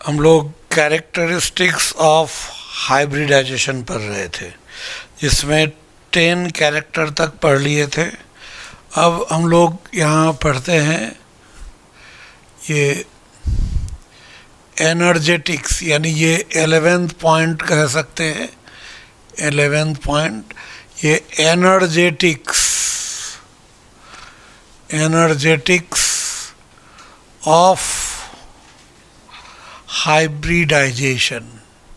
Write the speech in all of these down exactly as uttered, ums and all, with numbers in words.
हम लोग characteristics of hybridisation पढ़ रहे थे, जिसमें टेन कैरेक्टर तक पढ़ लिए थे। अब हम लोग यहाँ पढ़ते हैं ये एनर्जेटिक्स, यानी ये एलेवेंथ पॉइंट कह सकते हैं। एलेवेंथ पॉइंट ये energetics, energetics of hybridization.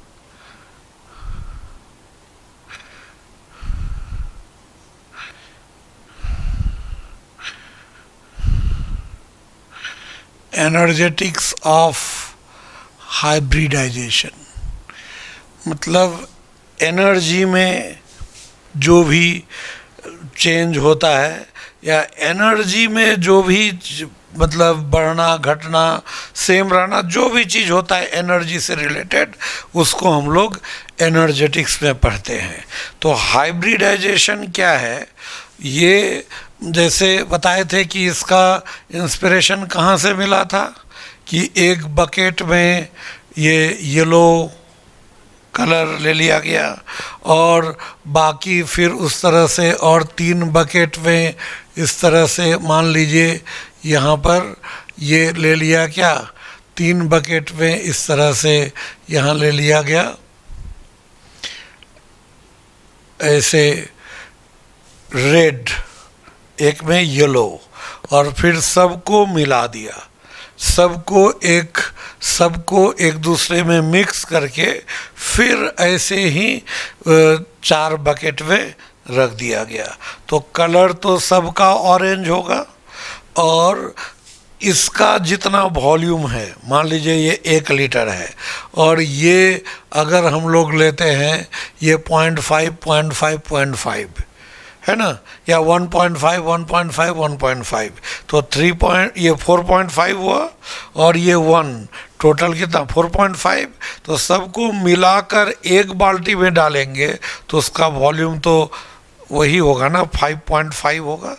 Energetics of hybridization मतलब एनर्जी में जो भी चेंज होता है या एनर्जी में जो भी मतलब बढ़ना घटना सेम रहना, जो भी चीज़ होता है एनर्जी से रिलेटेड, उसको हम लोग एनर्जेटिक्स में पढ़ते हैं। तो हाइब्रिडाइजेशन क्या है, ये जैसे बताए थे कि इसका इंस्पिरेशन कहाँ से मिला था कि एक बकेट में ये येलो कलर ले लिया गया और बाकी फिर उस तरह से और तीन बकेट में इस तरह से मान लीजिए यहाँ पर ये ले लिया क्या, तीन बकेट में इस तरह से यहाँ ले लिया गया ऐसे रेड, एक में येलो, और फिर सबको मिला दिया, सबको एक सबको एक दूसरे में मिक्स करके फिर ऐसे ही चार बकेट में रख दिया गया। तो कलर तो सबका ऑरेंज होगा और इसका जितना वॉल्यूम है, मान लीजिए ये एक लीटर है और ये अगर हम लोग लेते हैं ये point five point five point five है ना, या one point five one point five one point five, तो थ्री पॉइंट ये फोर पॉइंट फाइव हुआ और ये वन, टोटल कितना फोर पॉइंट फाइव। तो सबको मिलाकर एक बाल्टी में डालेंगे तो उसका वॉल्यूम तो वही होगा ना, फाइव पॉइंट फाइव होगा।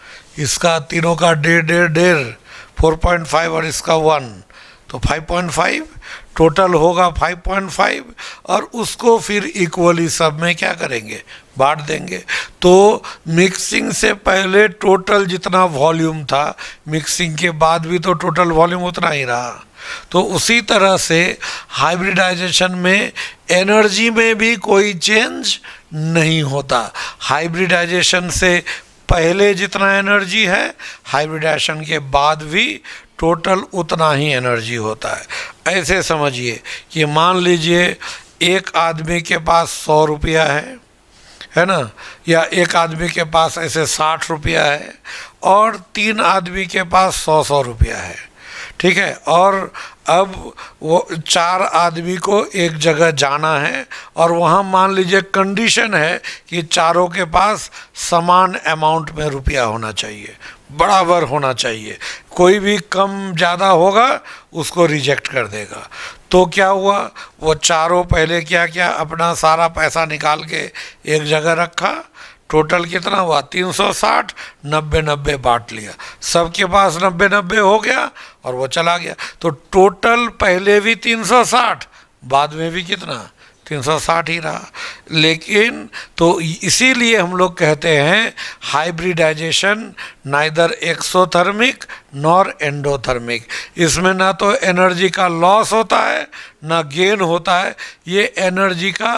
इसका तीनों का डेढ़ डेढ़ डेढ़ फोर पॉइंट फाइव और इसका वन, तो फाइव पॉइंट फाइव टोटल होगा फाइव पॉइंट फाइव, और उसको फिर इक्वली सब में क्या करेंगे, बांट देंगे। तो मिक्सिंग से पहले टोटल जितना वॉल्यूम था, मिक्सिंग के बाद भी तो टोटल वॉल्यूम उतना ही रहा। तो उसी तरह से हाइब्रिडाइजेशन में एनर्जी में भी कोई चेंज नहीं होता। हाइब्रिडाइजेशन से पहले जितना एनर्जी है, हाइब्रिडाइजेशन के बाद भी टोटल उतना ही एनर्जी होता है। ऐसे समझिए कि मान लीजिए एक आदमी के पास सौ रुपया है है ना, या एक आदमी के पास ऐसे साठ रुपया है और तीन आदमी के पास सौ सौ रुपया है, ठीक है। और अब वो चार आदमी को एक जगह जाना है और वहाँ मान लीजिए कंडीशन है कि चारों के पास समान अमाउंट में रुपया होना चाहिए, बराबर होना चाहिए, कोई भी कम ज़्यादा होगा उसको रिजेक्ट कर देगा। तो क्या हुआ, वो चारों पहले क्या क्या अपना सारा पैसा निकाल के एक जगह रखा, टोटल कितना हुआ तीन सौ साठ, नब्बे नब्बे बांट लिया, सबके पास नब्बे नब्बे हो गया और वो चला गया। तो टोटल पहले भी तीन सौ साठ, बाद में भी कितना तीन सौ साठ ही रहा। लेकिन तो इसीलिए हम लोग कहते हैं hybridization neither exothermic nor endothermic. इसमें ना तो एनर्जी का लॉस होता है ना गेन होता है, ये एनर्जी का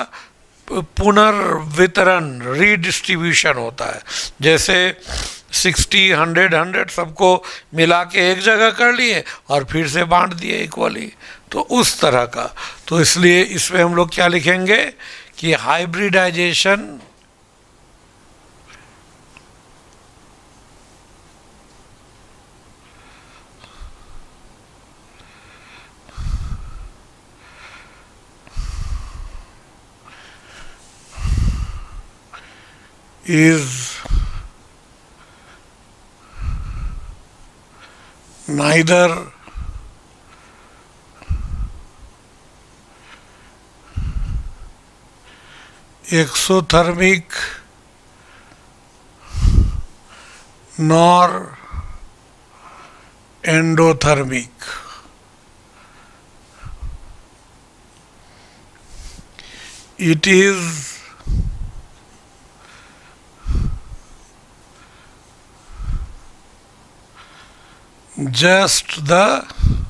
पुनर्वितरण रीडिस्ट्रीब्यूशन होता है। जैसे सिक्सटी हंड्रेड हंड्रेड सबको मिला के एक जगह कर लिए और फिर से बांट दिए इक्वली, तो उस तरह का। तो इसलिए इसमें हम लोग क्या लिखेंगे कि hybridization is neither exothermic nor endothermic। it is just the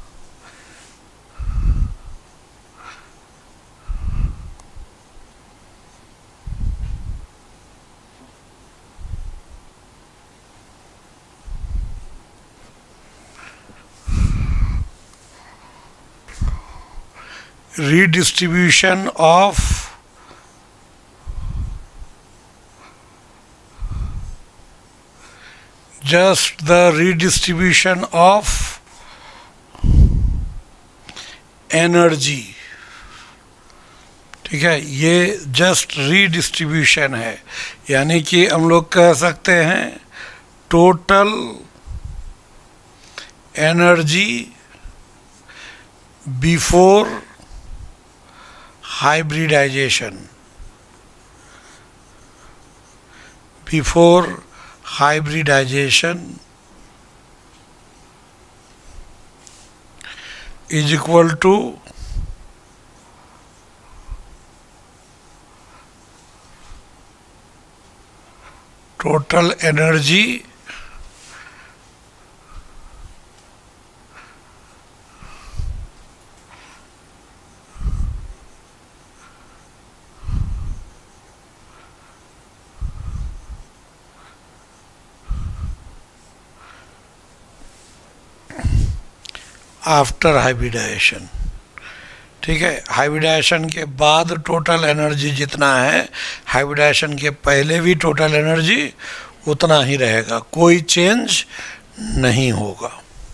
redistribution of just the redistribution of energy. ठीक है, ये जस्ट रीडिस्ट्रीब्यूशन है, यानी कि हम लोग कह सकते हैं total energy before hybridization, before hybridization is equal to total energy after hybridization. ठीक है, हाइब्रिडाइजेशन के बाद टोटल एनर्जी जितना है, हाइब्रिडाइजेशन के पहले भी टोटल एनर्जी उतना ही रहेगा, कोई चेंज नहीं होगा।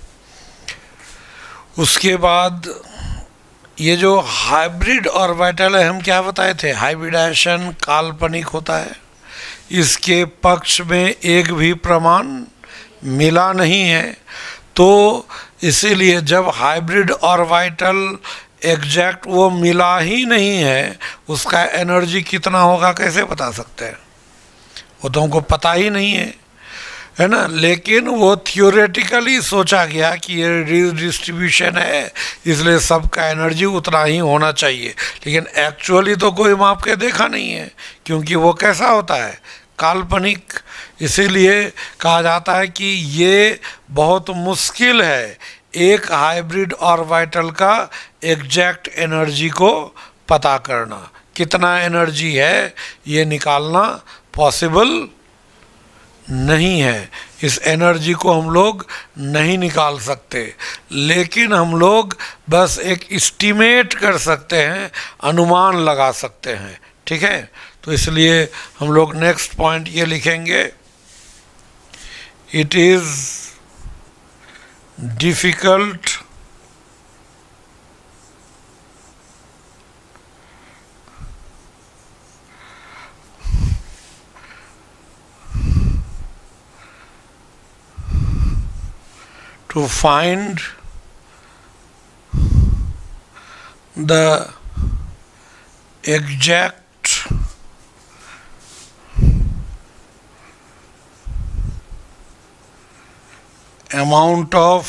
उसके बाद ये जो हाइब्रिड ऑर्बिटल है, हम क्या बताए थे, हाइब्रिडाइजेशन काल्पनिक होता है, इसके पक्ष में एक भी प्रमाण मिला नहीं है, तो इसीलिए जब हाइब्रिड ऑर्बिटल एग्जैक्ट वो मिला ही नहीं है, उसका एनर्जी कितना होगा कैसे बता सकते हैं, वो तो हमको पता ही नहीं है, है ना। लेकिन वो थियोरेटिकली सोचा गया कि ये रीडिस्ट्रीब्यूशन है, इसलिए सबका एनर्जी उतना ही होना चाहिए, लेकिन एक्चुअली तो कोई माप के देखा नहीं है, क्योंकि वो कैसा होता है, काल्पनिक। इसीलिए कहा जाता है कि ये बहुत मुश्किल है एक हाइब्रिड ऑर्बिटल का एग्जैक्ट एनर्जी को पता करना, कितना एनर्जी है ये निकालना पॉसिबल नहीं है, इस एनर्जी को हम लोग नहीं निकाल सकते, लेकिन हम लोग बस एक एस्टीमेट कर सकते हैं, अनुमान लगा सकते हैं। ठीक है, तो इसलिए हम लोग नेक्स्ट पॉइंट ये लिखेंगे, it is difficult to find the exact amount of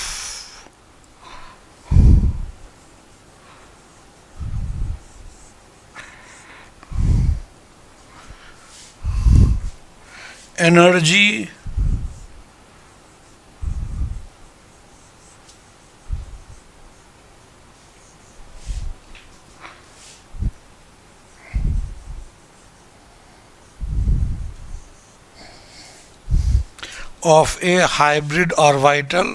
energy of a hybrid orbital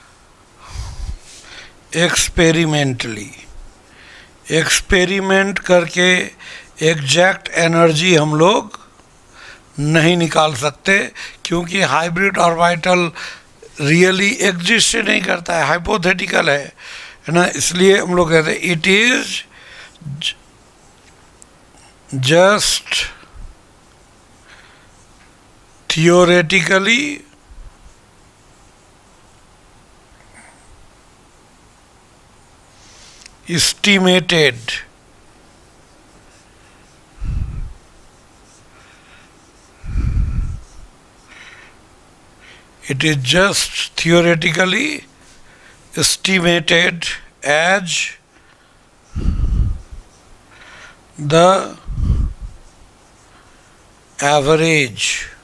experimentally, experiment करके एग्जैक्ट एनर्जी हम लोग नहीं निकाल सकते, क्योंकI हाइब्रिड ऑर्बिटल रियली एग्जिस्ट नहीं करता है, हाइपोथेटिकल है, है ना। इसलिए हम लोग कहते हैं it is just theoretically estimated, it is just theoretically estimated as the average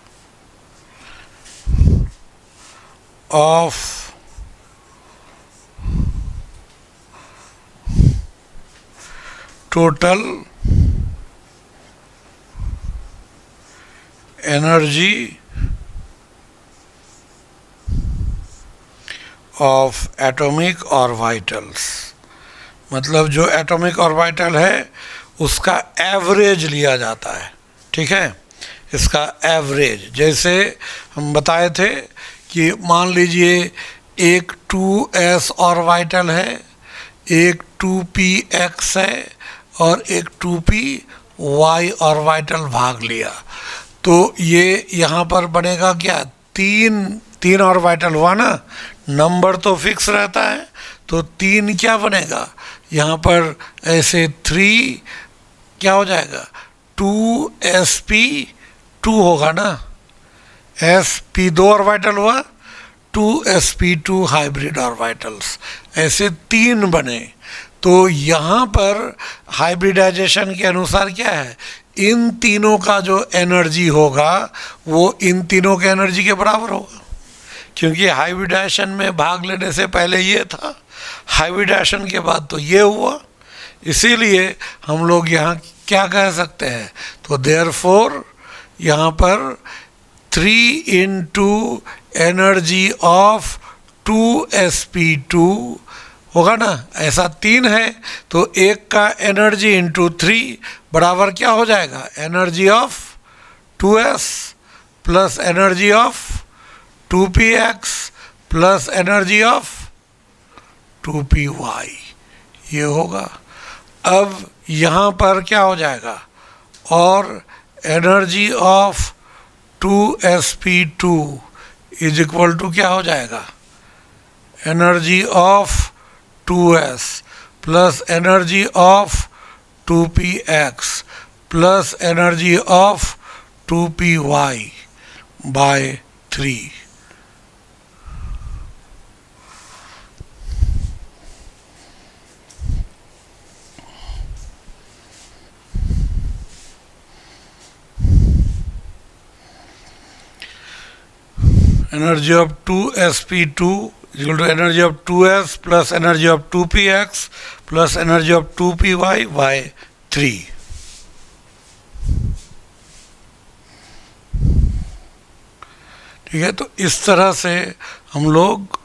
of total energy of atomic orbitals, मतलब जो एटॉमिक ऑर्बिटल है उसका एवरेज लिया जाता है, ठीक है, इसका एवरेज। जैसे हम बताए थे कि मान लीजिए एक टू एस ऑर्बिटल है, एक टू पी एक्स है और एक टू पी वाई ऑर्बिटल भाग लिया, तो ये यहाँ पर बनेगा क्या, तीन तीन ऑर्बिटल हुआ ना, नंबर तो फिक्स रहता है, तो तीन क्या बनेगा यहाँ पर, ऐसे थ्री क्या हो जाएगा, टू एस पी टू होगा ना, एस पी दो ऑर्बिटल हुआ, two s p two hybrid orbitals, ऐसे तीन बने। तो यहाँ पर हाइब्रिडाइजेशन के अनुसार क्या है, इन तीनों का जो एनर्जी होगा वो इन तीनों के एनर्जी के बराबर होगा, क्योंकि हाइब्रिडाइजेशन में भाग लेने से पहले ये था, हाइब्रिडाइजेशन के बाद तो ये हुआ, इसीलिए हम लोग यहाँ क्या कह सकते हैं, तो देयरफॉर यहाँ पर three into energy of two s p two होगा ना, ऐसा तीन है तो एक का एनर्जी इंटू थ्री बराबर क्या हो जाएगा, energy of two s plus energy of two p x plus energy of two p y, ये होगा। अब यहाँ पर क्या हो जाएगा, और energy of two s p two is equal to क्या हो जाएगा, energy of two s plus energy of two p x plus energy of two p y by three. Energy of two s p two is equal to energy of two s plus energy of two p x plus energy of two p y by three. ठीक है, तो इस तरह से हम लोग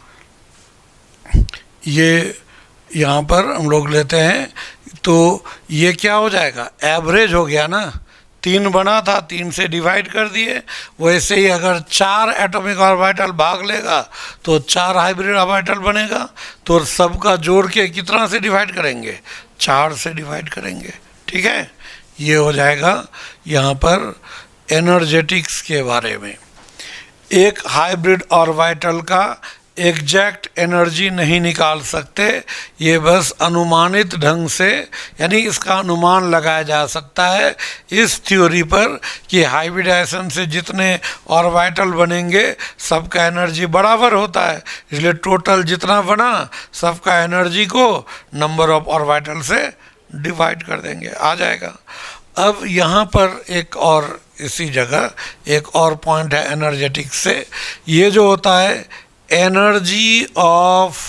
ये यहाँ पर हम लोग लेते हैं, तो ये क्या हो जाएगा, एवरेज हो गया ना, तीन बना था, तीन से डिवाइड कर दिए। वैसे ही अगर चार एटॉमिक ऑर्बिटल भाग लेगा तो चार हाइब्रिड ऑर्बिटल बनेगा, तो सबका जोड़ के कितना से डिवाइड करेंगे, चार से डिवाइड करेंगे। ठीक है, ये हो जाएगा यहाँ पर एनर्जेटिक्स के बारे में। एक हाइब्रिड ऑर्बिटल का एग्जैक्ट एनर्जी नहीं निकाल सकते, ये बस अनुमानित ढंग से, यानी इसका अनुमान लगाया जा सकता है इस थ्योरी पर कि हाइब्रिडाइजेशन से जितने ऑर्बिटल बनेंगे सबका एनर्जी बराबर होता है, इसलिए टोटल जितना बना सबका एनर्जी को नंबर ऑफ ऑर्बिटल से डिवाइड कर देंगे, आ जाएगा। अब यहाँ पर एक और इसी जगह एक और पॉइंट है एनर्जेटिक्स से, ये जो होता है energy of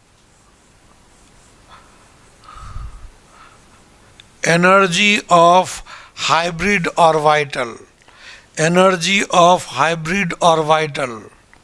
energy of hybrid orbital, energy of hybrid orbital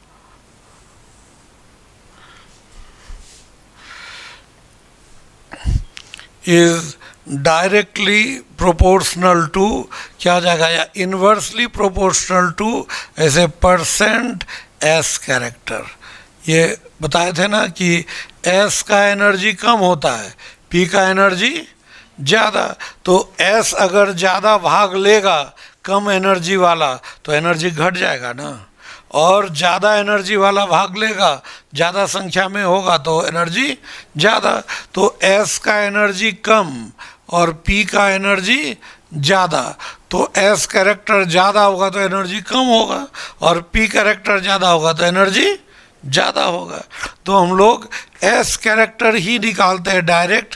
is directly proportional to, क्या हो जाएगा, या inversely proportional to as a percent s character. ये बताए थे ना कि एस का एनर्जी कम होता है, पी का एनर्जी ज़्यादा, तो एस अगर ज़्यादा भाग लेगा कम एनर्जी वाला तो एनर्जी घट जाएगा ना, और ज़्यादा एनर्जी वाला भाग लेगा ज़्यादा संख्या में होगा तो एनर्जी ज़्यादा। तो एस का एनर्जी कम और पी का एनर्जी ज़्यादा, तो एस कैरेक्टर ज़्यादा होगा तो एनर्जी कम होगा, और पी कैरेक्टर ज़्यादा होगा तो एनर्जी ज़्यादा होगा। तो हम लोग एस कैरेक्टर ही निकालते हैं डायरेक्ट,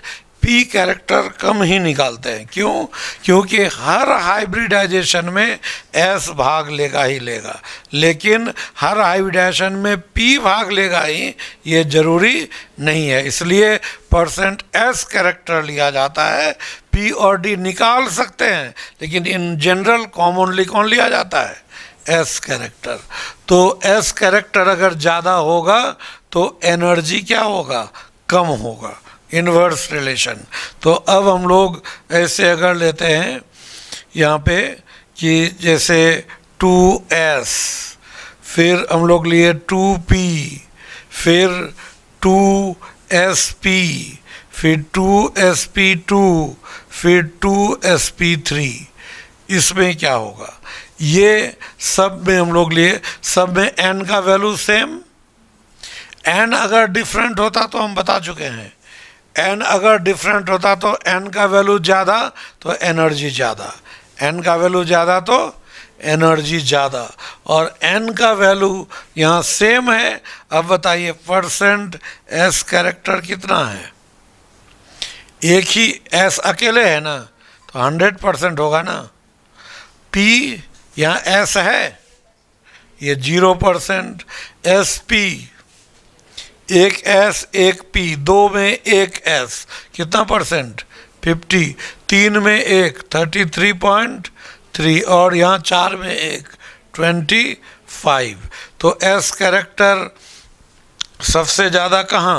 पी कैरेक्टर कम ही निकालते हैं। क्यों? क्योंकि हर हाइब्रिडाइजेशन में एस भाग लेगा ही लेगा, लेकिन हर हाइब्रिडाइजेशन में पी भाग लेगा ही ये जरूरी नहीं है। इसलिए परसेंट एस कैरेक्टर लिया जाता है। पी और डी निकाल सकते हैं, लेकिन इन जनरल कॉमनली कौन लिया जाता है? S character. तो एस कैरेक्टर अगर ज़्यादा होगा तो एनर्जी क्या होगा? कम होगा। Inverse relation. तो अब हम लोग ऐसे अगर लेते हैं यहाँ पे कि जैसे टू एस, फिर हम लोग लिए टू पी, फिर टू एस पी, फिर टू एस पी टू, फिर टू एस पी थ्री। इसमें क्या होगा? ये सब में हम लोग लिए, सब में एन का वैल्यू सेम। एन अगर डिफरेंट होता तो हम बता चुके हैं, एन अगर डिफरेंट होता तो एन का वैल्यू ज़्यादा तो एनर्जी ज़्यादा, एन का वैल्यू ज़्यादा तो एनर्जी ज़्यादा, और एन का वैल्यू यहाँ सेम है। अब बताइए परसेंट एस कैरेक्टर कितना है? एक ही एस अकेले है ना, तो हंड्रेड परसेंट होगा ना। पी यहाँ एस है, ये जीरो परसेंट। एस पी, एक एस एक पी, दो में एक एस, कितना परसेंट? फिफ्टी। तीन में एक, थर्टी थ्री पॉइंट थ्री, और यहाँ चार में एक, ट्वेंटी फाइव। तो एस कैरेक्टर सबसे ज़्यादा कहाँ?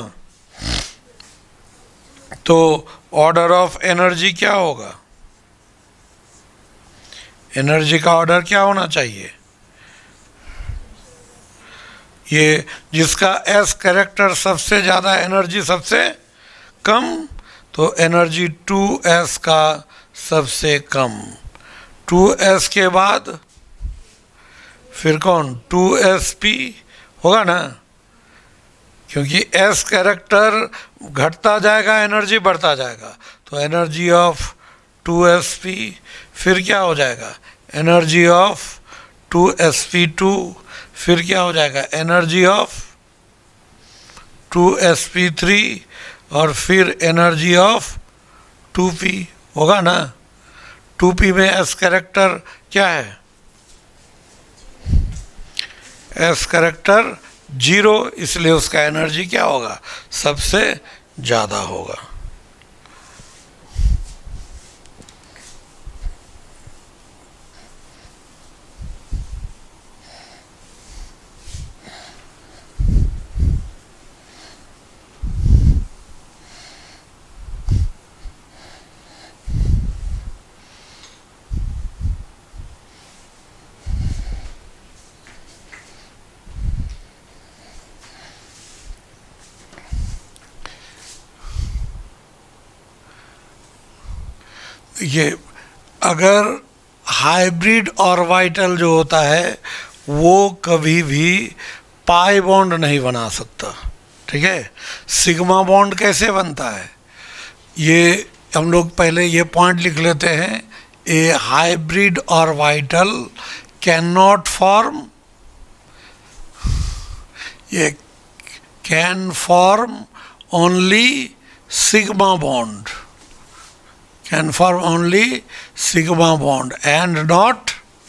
तो ऑर्डर ऑफ एनर्जी क्या होगा? एनर्जी का ऑर्डर क्या होना चाहिए? ये जिसका एस कैरेक्टर सबसे ज़्यादा, एनर्जी सबसे कम, तो एनर्जी टू एस का सबसे कम। टू एस के बाद फिर कौन? टू एस पी होगा ना, क्योंकि एस कैरेक्टर घटता जाएगा, एनर्जी बढ़ता जाएगा। तो energy of two s p, फिर क्या हो जाएगा? Energy of two s p two, फिर क्या हो जाएगा? Energy of two s p three, और फिर एनर्जी ऑफ टू पी होगा ना। टू पी में एस कैरेक्टर क्या है? एस कैरेक्टर जीरो, इसलिए उसका एनर्जी क्या होगा? सबसे ज़्यादा होगा। ये अगर हाइब्रिड ऑर्बिटल जो होता है वो कभी भी पाई बॉन्ड नहीं बना सकता, ठीक है। सिग्मा बॉन्ड कैसे बनता है ये हम लोग पहले ये पॉइंट लिख लेते हैं। A hybrid orbital can not form, ये can form only sigma bond, can form only sigma bond and not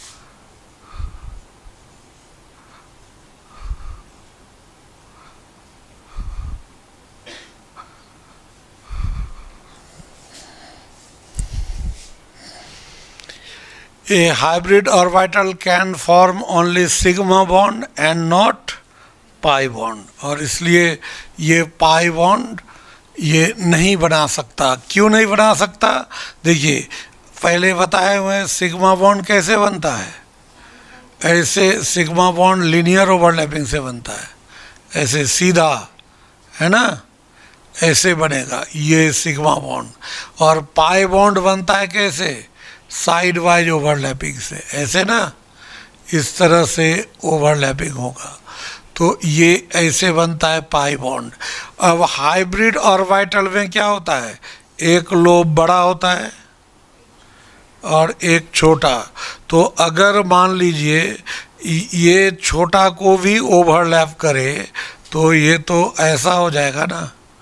a hybrid orbital can form only sigma bond and not pi bond, और इसलिए ये pi bond ये नहीं बना सकता। क्यों नहीं बना सकता? देखिए पहले बताए हुए सिग्मा बॉन्ड कैसे बनता है, ऐसे सिग्मा बॉन्ड लीनियर ओवरलैपिंग से बनता है, ऐसे सीधा है ना, ऐसे बनेगा ये सिग्मा बॉन्ड। और पाई बॉन्ड बनता है कैसे? साइड वाइज ओवरलैपिंग से, ऐसे ना, इस तरह से ओवरलैपिंग होगा, तो ये ऐसे बनता है पाई बॉन्ड। अब हाइब्रिड ऑर्बिटल में क्या होता है? एक लोब बड़ा होता है और एक छोटा। तो अगर मान लीजिए ये छोटा को भी ओवरलैप करे तो ये तो ऐसा हो जाएगा ना,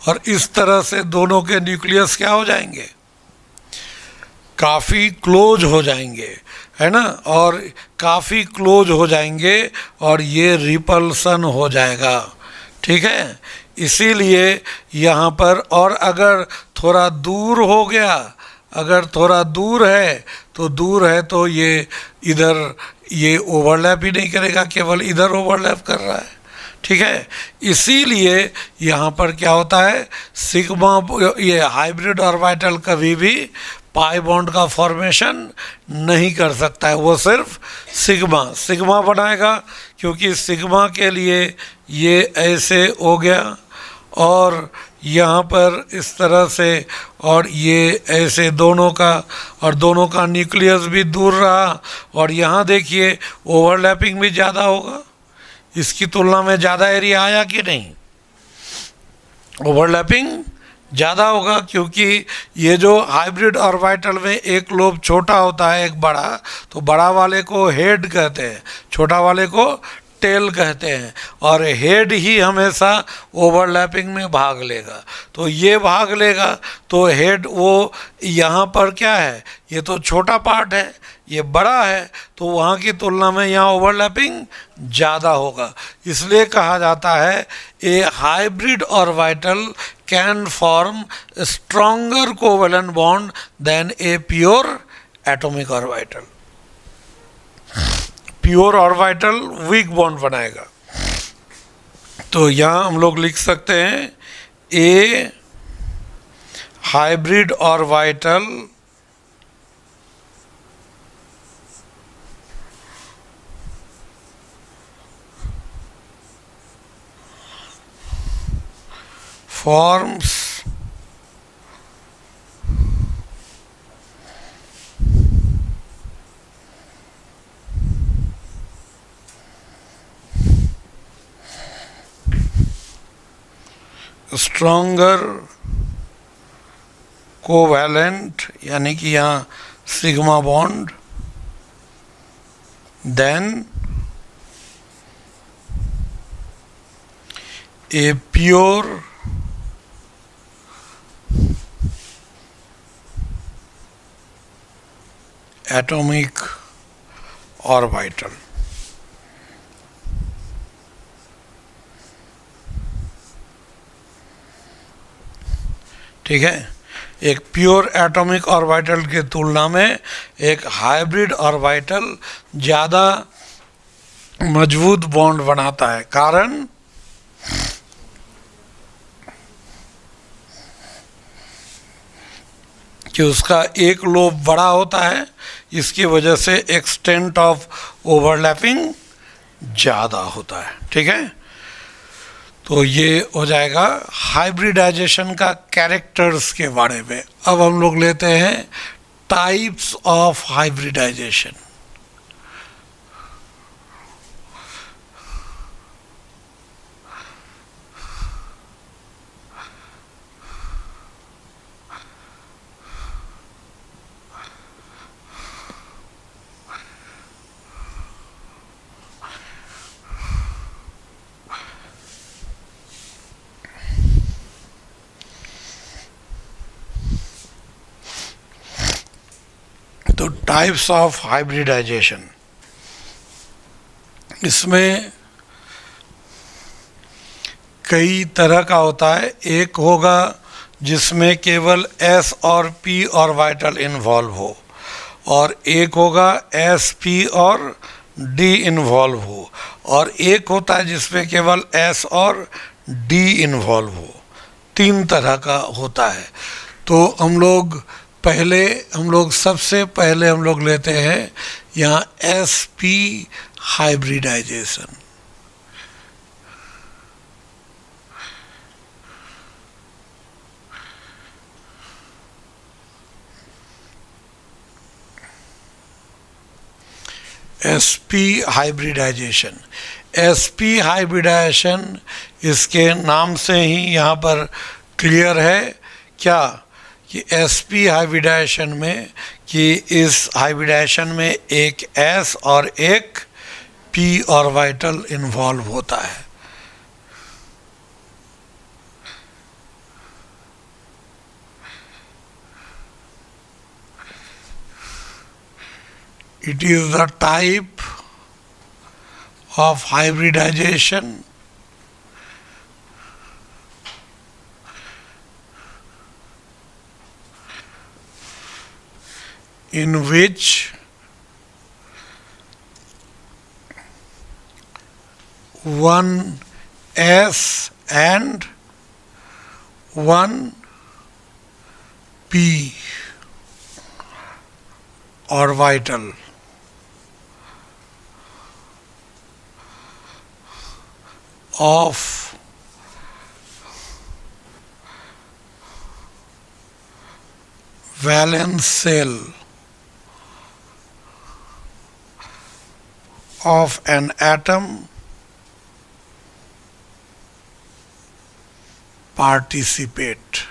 और इस तरह से दोनों के न्यूक्लियस क्या हो जाएंगे, काफ़ी क्लोज हो जाएंगे, है ना, और काफ़ी क्लोज हो जाएंगे और ये रिपल्सन हो जाएगा, ठीक है। इसीलिए यहाँ पर, और अगर थोड़ा दूर हो गया, अगर थोड़ा दूर है तो दूर है तो ये इधर ये ओवरलैप ही नहीं करेगा, केवल इधर ओवरलैप कर रहा है, ठीक है। इसीलिए यहाँ पर क्या होता है, सिग्मा, ये हाइब्रिड ऑर्बिटल कभी भी पाई बॉन्ड का फॉर्मेशन नहीं कर सकता है, वो सिर्फ सिग्मा सिग्मा बनाएगा, क्योंकि सिग्मा के लिए ये ऐसे हो गया और यहाँ पर इस तरह से, और ये ऐसे दोनों का, और दोनों का न्यूक्लियस भी दूर रहा, और यहाँ देखिए ओवरलैपिंग भी ज़्यादा होगा, इसकी तुलना में ज़्यादा एरिया आया कि नहीं, ओवरलैपिंग ज़्यादा होगा, क्योंकि ये जो हाइब्रिड ऑर्बिटल में एक लोब छोटा होता है, एक बड़ा, तो बड़ा वाले को हेड कहते हैं, छोटा वाले को टेल कहते हैं, और हेड ही हमेशा ओवरलैपिंग में भाग लेगा, तो ये भाग लेगा, तो हेड वो यहाँ पर क्या है, ये तो छोटा पार्ट है, ये बड़ा है, तो वहाँ की तुलना में यहाँ ओवरलैपिंग ज़्यादा होगा। इसलिए कहा जाता है a hybrid orbital can form stronger covalent bond than a pure atomic orbital. Pure orbital weak bond बनाएगा। तो यहाँ हम लोग लिख सकते हैं a hybrid orbital forms stronger covalent, यानी कि यहाँ sigma bond, than a pure atomic orbital. ठीक है, एक प्योर एटॉमिक ऑर्बिटल के तुलना में एक हाइब्रिड ऑर्बिटल ज़्यादा मजबूत बॉन्ड बनाता है, कारण कि उसका एक लोब बड़ा होता है, इसकी वजह से एक्सटेंट ऑफ ओवरलैपिंग ज़्यादा होता है। ठीक है, तो ये हो जाएगा हाइब्रिडाइजेशन का कैरेक्टर्स के बारे में। अब हम लोग लेते हैं टाइप्स ऑफ हाइब्रिडाइजेशन। तो टाइप्स ऑफ हाइब्रिडाइजेशन, इसमें कई तरह का होता है। एक होगा जिसमें केवल s और p ऑर्बिटल इन्वॉल्व हो, और एक होगा s, p और d इन्वॉल्व हो, और एक होता है जिसमें केवल s और d इन्वॉल्व हो। तीन तरह का होता है। तो हम लोग पहले हम लोग सबसे पहले हम लोग लेते हैं यहाँ s p hybridization. S p hybridization s p hybridization इसके नाम से ही यहाँ पर क्लियर है क्या कि एस पी हाइब्रिडाइजेशन में कि इस हाइब्रिडाइजेशन में एक s और एक p ऑर्बिटल इन्वॉल्व होता है। It is the type of hybridization in which one S and one P orbital of valence shell of an atom participate.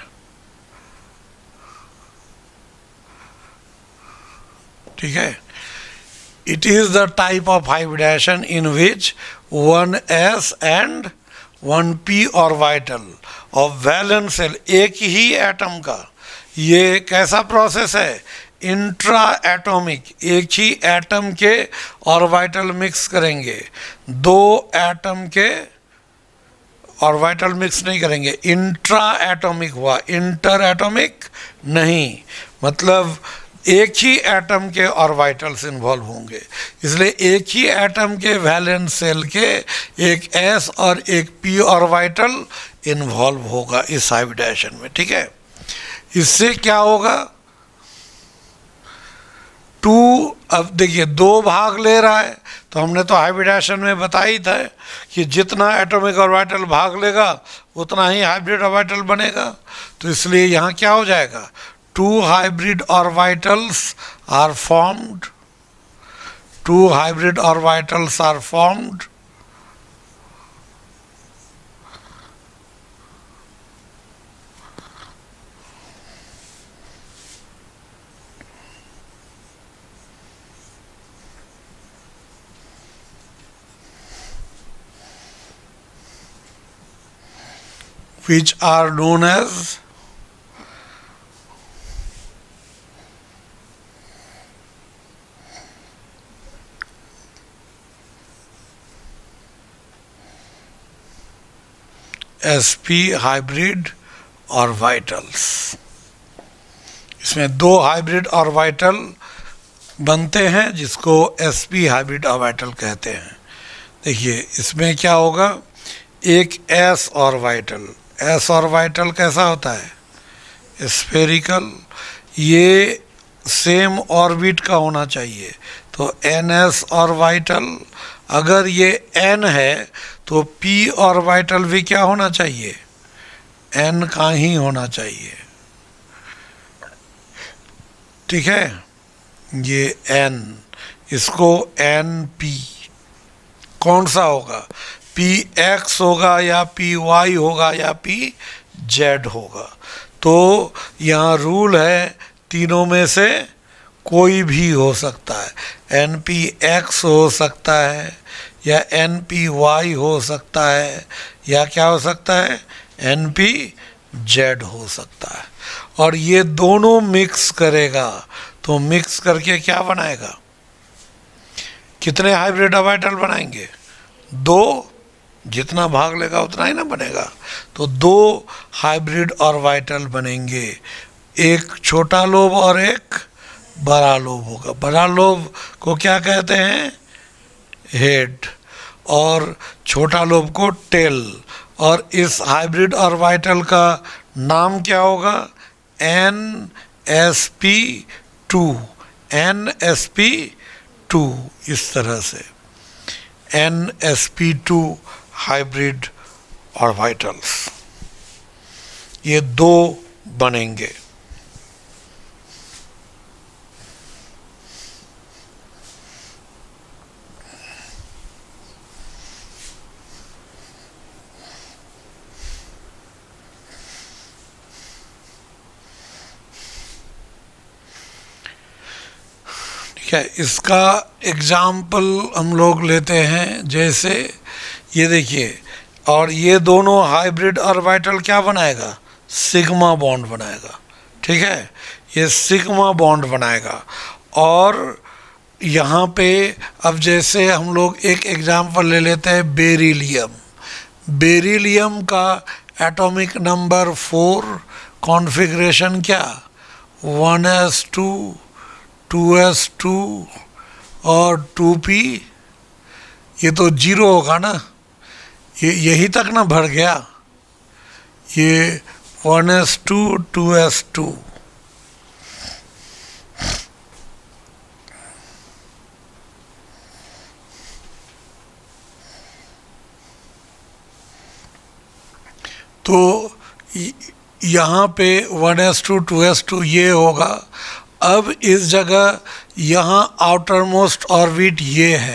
ठीक है, it is the type of hybridization in which one S and one P orbital of valence shell, एक ही atom का, ये कैसा process है, intra atomic, एक ही एटम के ऑर्बिटल मिक्स करेंगे, दो एटम के ऑर्बिटल मिक्स नहीं करेंगे, इंट्रा एटॉमिक हुआ, इंटर एटॉमिक नहीं, मतलब एक ही एटम के ऑर्बिटल्स इन्वॉल्व होंगे, इसलिए एक ही एटम के वैलेंस शेल के एक एस और एक पी ऑर्बिटल इन्वॉल्व होगा इस हाइब्रिडाइजेशन में। ठीक है, इससे क्या होगा, टू, अब देखिए दो भाग ले रहा है, तो हमने तो हाइब्रिडाइजेशन में बताई था कि जितना एटॉमिक ऑर्बिटल भाग लेगा उतना ही हाइब्रिड ऑर्बिटल बनेगा, तो इसलिए यहाँ क्या हो जाएगा, two hybrid orbitals are formed, two hybrid orbitals are formed which are known as sp hybrid orbitals. इसमें दो हाइब्रिड ऑर्बिटल बनते हैं जिसको sp हाइब्रिड ऑर्बिटल कहते हैं। देखिए इसमें क्या होगा, एक s ऑर्बिटल, s ऑर्बिटल कैसा होता है, स्फेरिकल, ये सेम ऑर्बिट का होना चाहिए, तो ns ऑर्बिटल, अगर ये n है तो p ऑर्बिटल भी क्या होना चाहिए, n का ही होना चाहिए। ठीक है, ये n, इसको np, कौन सा होगा, px होगा या py होगा या pz होगा, तो यहाँ रूल है तीनों में से कोई भी हो सकता है, npx हो सकता है या npy हो सकता है या क्या हो सकता है, npz हो सकता है, और ये दोनों मिक्स करेगा तो मिक्स करके क्या बनाएगा, कितने हाइब्रिड ऑर्बिटल बनाएंगे, दो, जितना भाग लेगा उतना ही ना बनेगा, तो दो हाइब्रिड ऑर्बिटल बनेंगे, एक छोटा लोब और एक बड़ा लोब होगा, बड़ा लोब को क्या कहते हैं, हेड, और छोटा लोब को टेल, और इस हाइब्रिड ऑर्बिटल का नाम क्या होगा, n s p two, n s p two, इस तरह से n s p two hybrid orbitals, ये दो बनेंगे। क्या इसका एग्जाम्पल हम लोग लेते हैं, जैसे ये देखिए, और ये दोनों हाइब्रिड ऑर्बिटल क्या बनाएगा, सिग्मा बॉन्ड बनाएगा। ठीक है, ये सिग्मा बॉन्ड बनाएगा, और यहाँ पे अब जैसे हम लोग एक एग्जाम्पल ले लेते हैं, बेरिलियम। बेरिलियम का एटॉमिक नंबर फोर, कॉन्फ़िगरेशन क्या, one s two, two s two और टू पी। ये तो जीरो होगा ना, ये यही तक ना भर गया, ये one s two, two s two. तो यहाँ पे one s two, two s two ये होगा। अब इस जगह यहाँ आउटर मोस्ट ऑर्बिट ये है,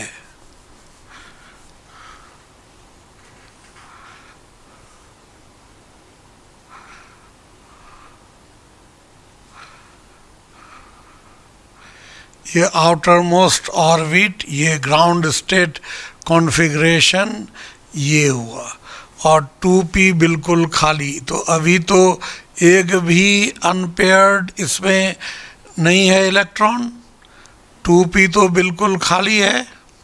ये आउटर मोस्ट ऑर्बिट, ये ग्राउंड स्टेट कॉन्फ़िगरेशन ये हुआ, और टू पी बिल्कुल खाली। तो अभी तो एक भी अनपेयर्ड इसमें नहीं है इलेक्ट्रॉन, टू पी तो बिल्कुल खाली है।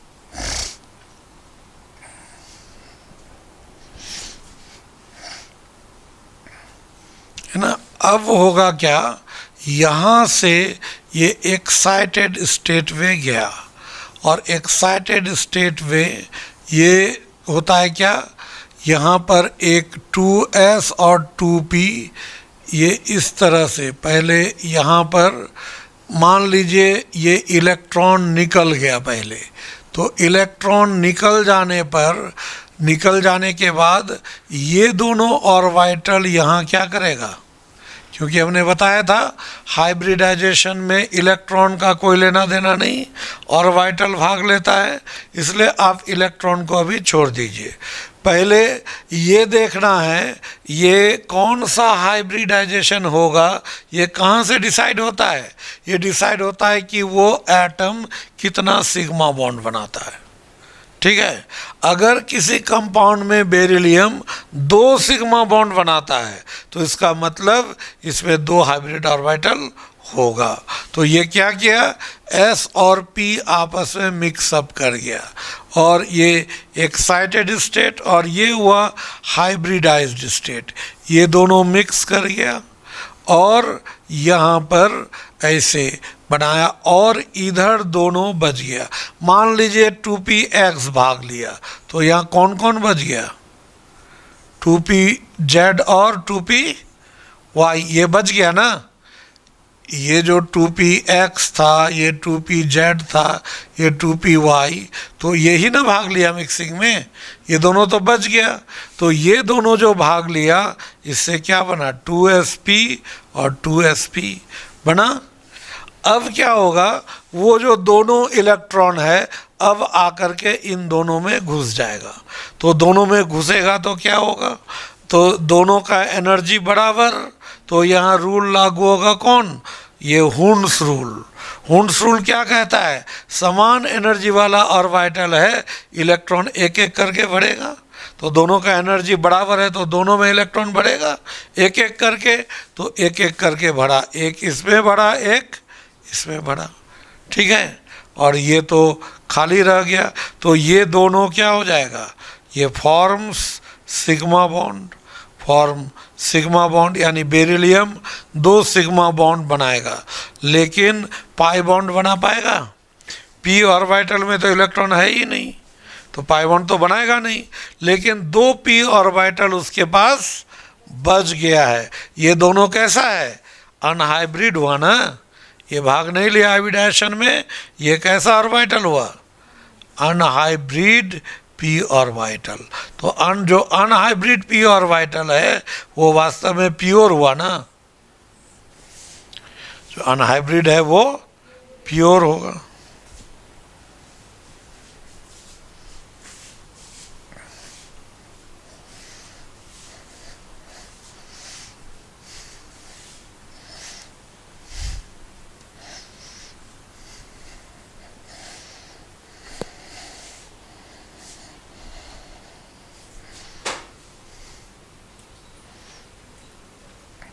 है ना। अब होगा क्या, यहाँ से ये एक्साइटेड स्टेट वे गया, और एक्साइटेड स्टेट वे ये होता है क्या, यहाँ पर एक टू एस और टू पी, ये इस तरह से पहले यहाँ पर मान लीजिए ये इलेक्ट्रॉन निकल गया पहले, तो इलेक्ट्रॉन निकल जाने पर, निकल जाने के बाद ये दोनों ऑर्बिटल यहाँ क्या करेगा, क्योंकि हमने बताया था हाइब्रिडाइजेशन में इलेक्ट्रॉन का कोई लेना देना नहीं, ऑर्बिटल भाग लेता है, इसलिए आप इलेक्ट्रॉन को अभी छोड़ दीजिए। पहले ये देखना है ये कौन सा हाइब्रिडाइजेशन होगा, ये कहाँ से डिसाइड होता है, ये डिसाइड होता है कि वो एटम कितना सिग्मा बॉन्ड बनाता है। ठीक है, अगर किसी कंपाउंड में बेरिलियम दो सिग्मा बॉन्ड बनाता है तो इसका मतलब इसमें दो हाइब्रिड ऑर्बिटल होगा। तो ये क्या किया, एस और पी आपस में मिक्सअप कर गया, और ये एक्साइटेड स्टेट और ये हुआ हाइब्रिडाइज्ड स्टेट, ये दोनों मिक्स कर गया और यहाँ पर ऐसे बनाया, और इधर दोनों बच गया। मान लीजिए टू पी एक्स भाग लिया, तो यहाँ कौन कौन बच गया, टू पी जेड और टू पी वाई, ये बच गया ना। ये जो टू पी एक्स था, ये टू पी जेड था, ये टू पी वाई, तो यही ना भाग लिया मिक्सिंग में, ये दोनों तो बच गया। तो ये दोनों जो भाग लिया, इससे क्या बना, टू एस पी और टू एस पी बना। अब क्या होगा, वो जो दोनों इलेक्ट्रॉन है अब आकर के इन दोनों में घुस जाएगा, तो दोनों में घुसेगा तो क्या होगा, तो दोनों का एनर्जी बराबर, तो यहाँ रूल लागू होगा कौन, ये हुंड्स रूल। हुंड्स रूल क्या कहता है, समान एनर्जी वाला ऑर्बिटल है, इलेक्ट्रॉन एक एक करके बढ़ेगा, तो दोनों का एनर्जी बराबर है तो दोनों में इलेक्ट्रॉन बढ़ेगा एक एक करके, तो एक एक करके बढ़ा, एक इसमें बढ़ा, एक इसमें बढ़ा। ठीक है, और ये तो खाली रह गया, तो ये दोनों क्या हो जाएगा, ये forms sigma bond, form sigma bond, यानी बेरिलियम दो सिग्मा बॉन्ड बनाएगा, लेकिन पाई बॉन्ड बना पाएगा, पी ऑर्बिटल में तो इलेक्ट्रॉन है ही नहीं, तो पाई बॉन्ड तो बनाएगा नहीं, लेकिन दो पी ऑर्बिटल उसके पास बच गया है। ये दोनों कैसा है, अनहाइब्रिड हुआ ना, ये भाग नहीं लिया हाइब्रिडाइजेशन में, ये कैसा ऑर्बिटल हुआ, अनहाइब्रिड पी ऑर्बिटल। तो अन जो अनहाइब्रिड पी ऑर्बिटल है वो वास्तव में प्योर हुआ ना, जो अनहाइब्रिड है वो प्योर होगा।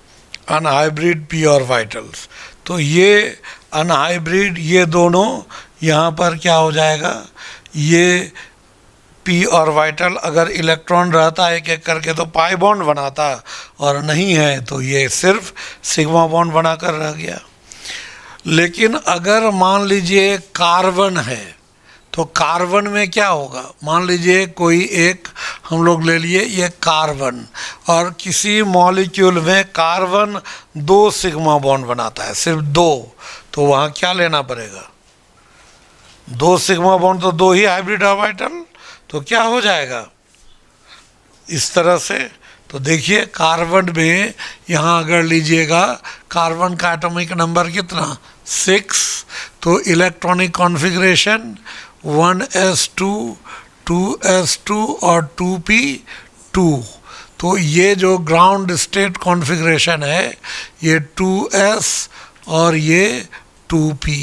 अनहाइब्रिड पी ऑर्बिटल्स, तो ये अनहाइब्रिड ये दोनों यहाँ पर क्या हो जाएगा, ये पी ऑर्बिटल अगर इलेक्ट्रॉन रहता एक एक करके तो पाई बॉन्ड बनाता, और नहीं है तो ये सिर्फ सिग्मा बॉन्ड बनाकर रह गया। लेकिन अगर मान लीजिए कार्बन है तो कार्बन में क्या होगा, मान लीजिए कोई एक हम लोग ले लिए ये कार्बन, और किसी मॉलिक्यूल में कार्बन दो सिग्मा बॉन्ड बनाता है, सिर्फ दो, तो वहाँ क्या लेना पड़ेगा, दो सिग्मा बॉन्ड तो दो ही हाइब्रिड ऑर्बिटल, तो क्या हो जाएगा इस तरह से। तो देखिए कार्बन में यहाँ अगर लीजिएगा कार्बन का एटॉमिक नंबर कितना, सिक्स, तो electronic configuration one s two, two s two और टू पी टू। तो ये जो ग्राउंड स्टेट कॉन्फ़िगरेशन है ये टू एस और ये टू पी।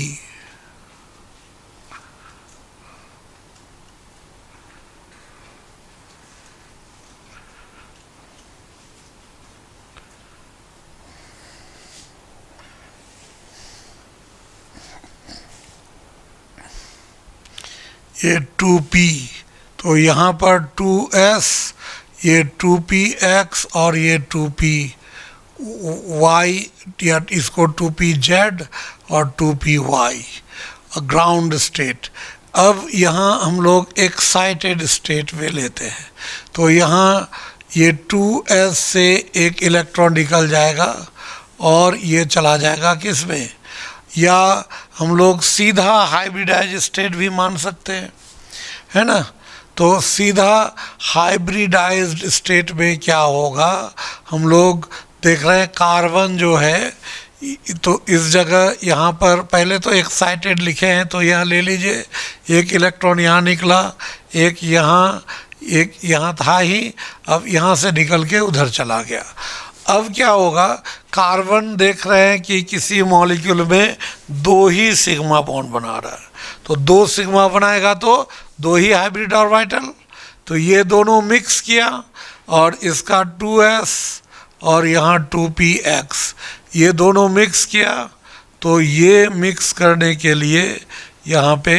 ये टू पी, तो यहाँ पर टू एस, ये टू पी एक्स और ये टू पी वाई, या इसको टू पी जेड और two p y, ground state. अब यहाँ हम लोग एक्साइटेड स्टेट में लेते हैं, तो यहाँ ये टू एस से एक इलेक्ट्रॉन निकल जाएगा और ये चला जाएगा किस में, या हम लोग सीधा हाइब्रिडाइज स्टेट भी मान सकते हैं, है ना। तो सीधा हाइब्रिडाइज्ड स्टेट में क्या होगा, हम लोग देख रहे हैं कार्बन जो है, तो इस जगह यहाँ पर पहले तो एक्साइटेड लिखे हैं, तो यहाँ ले लीजिए, एक इलेक्ट्रॉन यहाँ निकला, एक यहाँ, एक यहाँ था ही, अब यहाँ से निकल के उधर चला गया। अब क्या होगा, कार्बन देख रहे हैं कि किसी मॉलिक्यूल में दो ही सिग्मा बॉन्ड बना रहा है, तो दो सिग्मा बनाएगा तो दो ही हाइब्रिड ऑर्बिटल, तो ये दोनों मिक्स किया और इसका टू एस और यहाँ टू पी एक्स, ये दोनों मिक्स किया, तो ये मिक्स करने के लिए यहाँ पे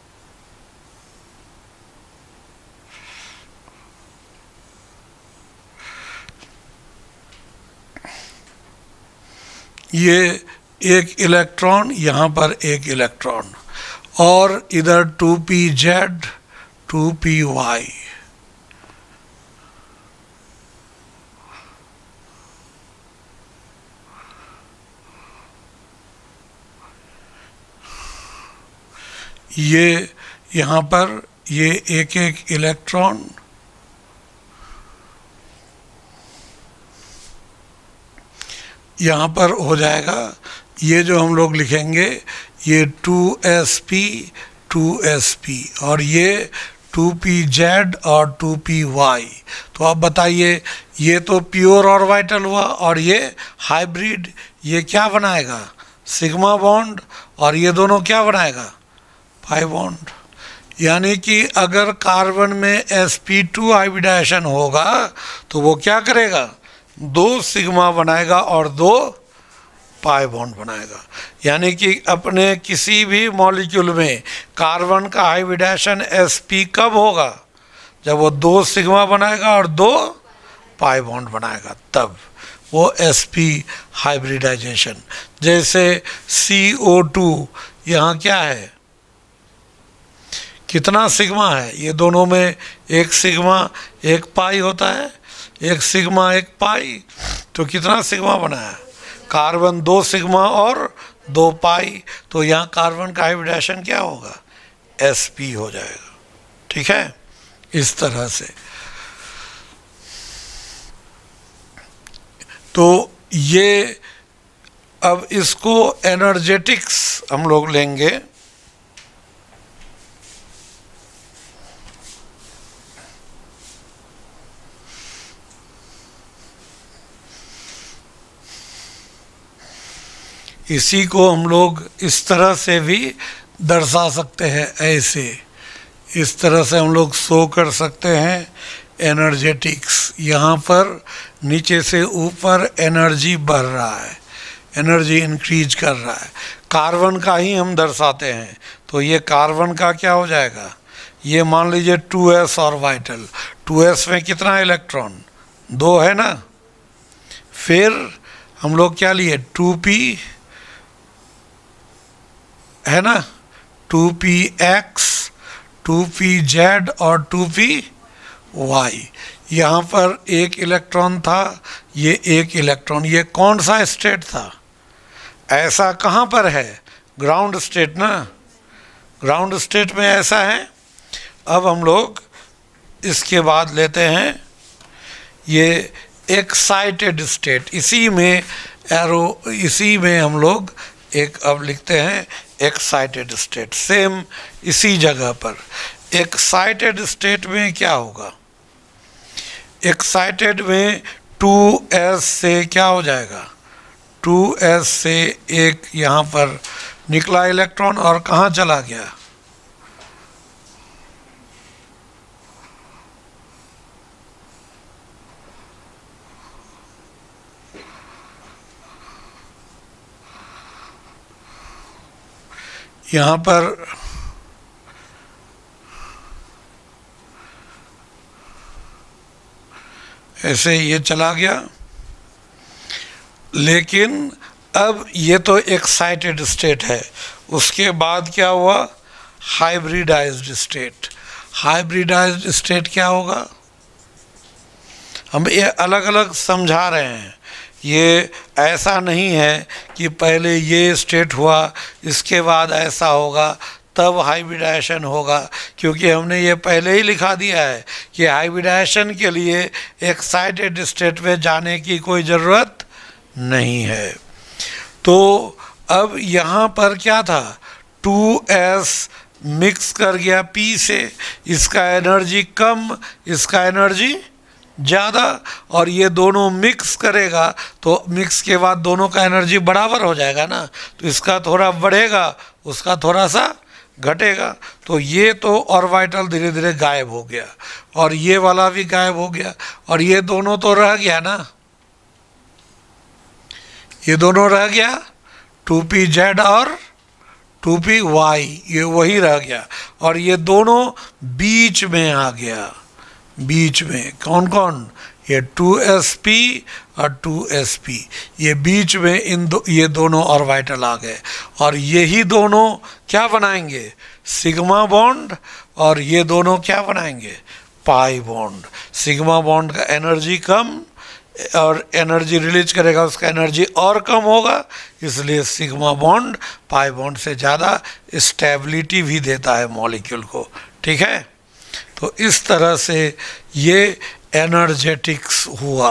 ये एक इलेक्ट्रॉन, यहाँ पर एक इलेक्ट्रॉन, और इधर two p z, two p y. ये यहाँ पर ये एक एक इलेक्ट्रॉन, यहाँ पर हो जाएगा, ये जो हम लोग लिखेंगे ये two s p, two s p, और ये टू पी जेड और टू पी वाई। तो आप बताइए, ये तो प्योर ऑर्बिटल हुआ और ये हाइब्रिड, ये क्या बनाएगा, सिग्मा बॉन्ड, और ये दोनों क्या बनाएगा, पाई बॉन्ड। यानी कि अगर कार्बन में एस पी टू हाइब्रिडाइजेशन होगा तो वो क्या करेगा, दो सिग्मा बनाएगा और दो पाई बॉन्ड बनाएगा। यानी कि अपने किसी भी मॉलिक्यूल में कार्बन का हाइब्रिडाइजेशन sp कब होगा, जब वो दो सिग्मा बनाएगा और दो पाई बॉन्ड बनाएगा, तब वो sp हाइब्रिडाइजेशन। जैसे सी ओ टू, यहाँ क्या है, कितना सिग्मा है, ये दोनों में एक सिग्मा एक पाई होता है, एक सिग्मा एक पाई, तो कितना सिग्मा बना है, कार्बन दो सिग्मा और दो पाई, तो यहाँ कार्बन का हाइब्रिडाइजेशन क्या होगा, sp हो जाएगा। ठीक है, इस तरह से। तो ये अब इसको एनर्जेटिक्स हम लोग लेंगे। इसी को हम लोग इस तरह से भी दर्शा सकते हैं, ऐसे इस तरह से हम लोग शो कर सकते हैं एनर्जेटिक्स। यहाँ पर नीचे से ऊपर एनर्जी बढ़ रहा है, एनर्जी इंक्रीज कर रहा है, कार्बन का ही हम दर्शाते हैं। तो ये कार्बन का क्या हो जाएगा, ये मान लीजिए two s orbital, two s में कितना इलेक्ट्रॉन, दो है ना। फिर हम लोग क्या लिए, टू पी है ना, two p x, two p z और टू पी वाई। यहाँ पर एक इलेक्ट्रॉन था, ये एक इलेक्ट्रॉन, ये कौन सा स्टेट था, ऐसा कहाँ पर है, ग्राउंड स्टेट ना, ग्राउंड स्टेट में ऐसा है। अब हम लोग इसके बाद लेते हैं ये एक्साइटेड स्टेट, इसी में एरो, इसी में हम लोग एक अब लिखते हैं एक्साइटेड स्टेट, सेम इसी जगह पर। एक्साइटेड स्टेट में क्या होगा, एक्साइटेड में टू एस से क्या हो जाएगा, टू एस से एक यहाँ पर निकला इलेक्ट्रॉन और कहाँ चला गया, यहाँ पर ऐसे ये चला गया। लेकिन अब ये तो एक्साइटेड स्टेट है, उसके बाद क्या हुआ, हाइब्रिडाइज्ड स्टेट। हाइब्रिडाइज्ड स्टेट क्या होगा, हम ये अलग अलग समझा रहे हैं, ये ऐसा नहीं है कि पहले ये स्टेट हुआ इसके बाद ऐसा होगा तब हाइब्रिडाइजेशन होगा, क्योंकि हमने ये पहले ही लिखा दिया है कि हाइब्रिडाइजेशन के लिए एक्साइटेड स्टेट में जाने की कोई ज़रूरत नहीं है। तो अब यहाँ पर क्या था, टू एस मिक्स कर गया P से, इसका एनर्जी कम, इसका एनर्जी ज़्यादा, और ये दोनों मिक्स करेगा तो मिक्स के बाद दोनों का एनर्जी बराबर हो जाएगा ना, तो इसका थोड़ा बढ़ेगा उसका थोड़ा सा घटेगा। तो ये तो ऑर्बिटल धीरे धीरे गायब हो गया और ये वाला भी गायब हो गया और ये दोनों तो रह गया ना, ये दोनों रह गया, टू पी जेड और टू पी वाई, ये वही रह गया। और ये दोनों बीच में आ गया, बीच में कौन कौन, ये टू एस पी और टू एस पी, ये बीच में इन दो, ये दोनों ऑर्बिटल आ गए और यही दोनों क्या बनाएंगे, सिग्मा बॉन्ड, और ये दोनों क्या बनाएंगे, पाई बॉन्ड। सिग्मा बॉन्ड का एनर्जी कम और एनर्जी रिलीज करेगा, उसका एनर्जी और कम होगा, इसलिए सिग्मा बॉन्ड पाई बॉन्ड से ज़्यादा स्टेबिलिटी भी देता है मॉलिक्यूल को, ठीक है। तो इस तरह से ये एनर्जेटिक्स हुआ।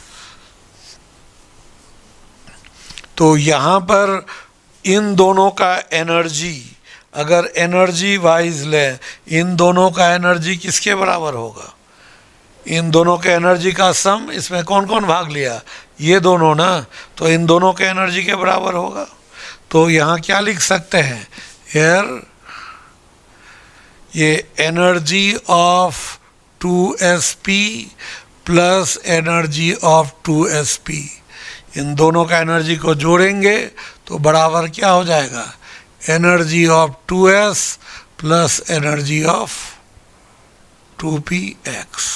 तो यहाँ पर इन दोनों का एनर्जी, अगर एनर्जी वाइज लें, इन दोनों का एनर्जी किसके बराबर होगा, इन दोनों के एनर्जी का सम, इसमें कौन कौन भाग लिया, ये दोनों ना, तो इन दोनों के एनर्जी के बराबर होगा। तो यहाँ क्या लिख सकते हैं, हियर ये energy of two s p plus energy of two s p, इन दोनों का एनर्जी को जोड़ेंगे तो बराबर क्या हो जाएगा, energy of two s plus energy of two p x.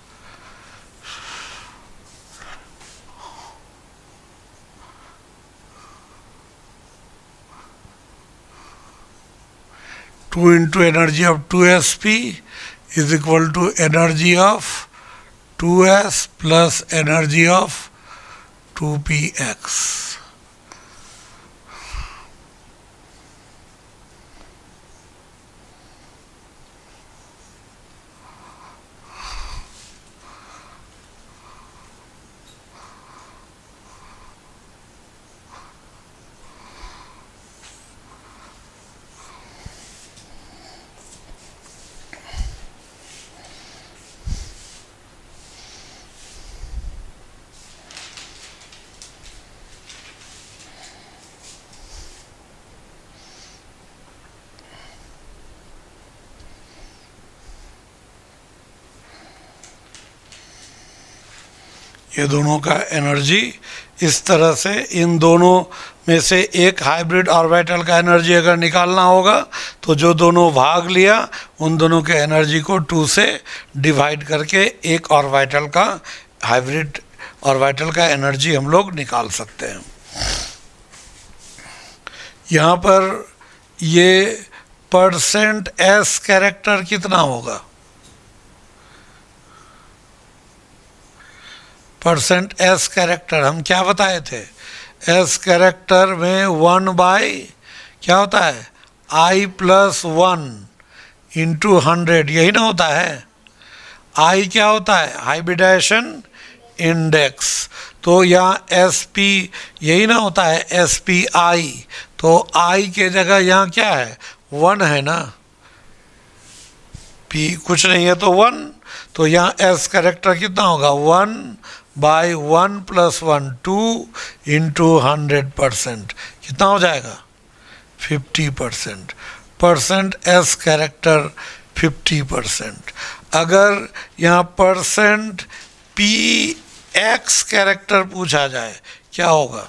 Two into energy of two s p is equal to energy of two s plus energy of two p x. ये दोनों का एनर्जी इस तरह से, इन दोनों में से एक हाइब्रिड ऑर्बिटल का एनर्जी अगर निकालना होगा तो जो दोनों भाग लिया उन दोनों के एनर्जी को टू से डिवाइड करके एक ऑर्बिटल का, हाइब्रिड ऑर्बिटल का एनर्जी हम लोग निकाल सकते हैं। यहाँ पर ये परसेंट एस कैरेक्टर कितना होगा? परसेंट एस कैरेक्टर हम क्या बताए थे? एस कैरेक्टर में वन बाई क्या होता है? I plus one into hundred, यही ना होता है। आई क्या होता है? Hybridization index. तो यहाँ एस पी यही ना होता है, एस पी आई। तो आई के जगह यहाँ क्या है? वन है ना, पी कुछ नहीं है तो वन। तो यहाँ एस कैरेक्टर कितना होगा? One by one plus one, two into hundred percent, कितना हो जाएगा? Fifty percent. Percent s character fifty percent. अगर यहाँ परसेंट पी एक्स कैरेक्टर पूछा जाए क्या होगा?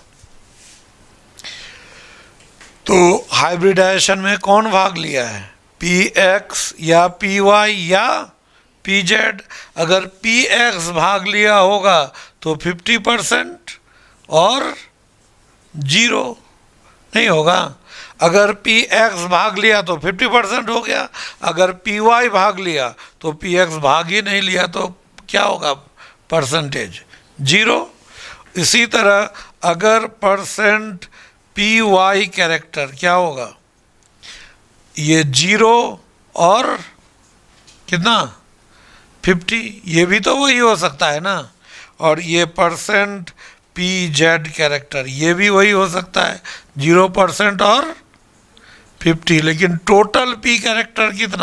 तो हाइब्रिडाइजेशन में कौन भाग लिया है? पी एक्स या पी वाई या पी जेड। अगर पी एक्स भाग लिया होगा तो फिफ्टी परसेंट और जीरो नहीं होगा। अगर पी एक्स भाग लिया तो फिफ्टी परसेंट हो गया, अगर पी वाई भाग लिया तो पी एक्स भाग ही नहीं लिया तो क्या होगा? Percentage zero. इसी तरह अगर परसेंट पी वाई कैरेक्टर क्या होगा? ये जीरो और कितना? फिफ्टी, ये भी तो वही हो सकता है ना। और ये परसेंट पी जेड कैरेक्टर ये भी वही हो सकता है, जीरो परसेंट और फिफ्टी। लेकिन टोटल पी कैरेक्टर कितना?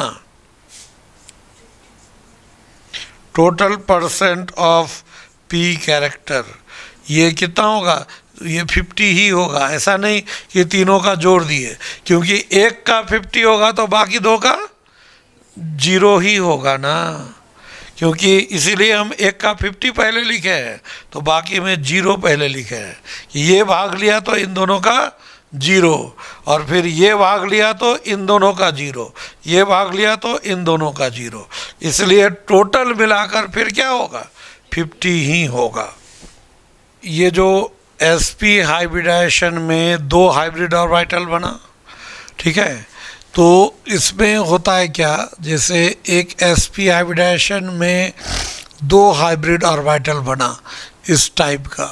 Total percent of p character ये कितना होगा? ये फिफ्टी ही होगा। ऐसा नहीं कि तीनों का जोड़ दिए, क्योंकि एक का फिफ्टी होगा तो बाकी दो का जीरो ही होगा ना। क्योंकि इसीलिए हम एक का फिफ्टी पहले लिखे हैं तो बाकी में जीरो पहले लिखे हैं कि ये भाग लिया तो इन दोनों का जीरो, और फिर ये भाग लिया तो इन दोनों का जीरो, ये भाग लिया तो इन दोनों का जीरो। इसलिए टोटल मिलाकर फिर क्या होगा? फिफ्टी ही होगा। ये जो एसपी हाइब्रिडाइजेशन में दो हाइब्रिड ऑर्बिटल बना, ठीक है, तो इसमें होता है क्या? जैसे एक एसपी हाइब्रिडाइजेशन में दो हाइब्रिड ऑर्बिटल बना इस टाइप का,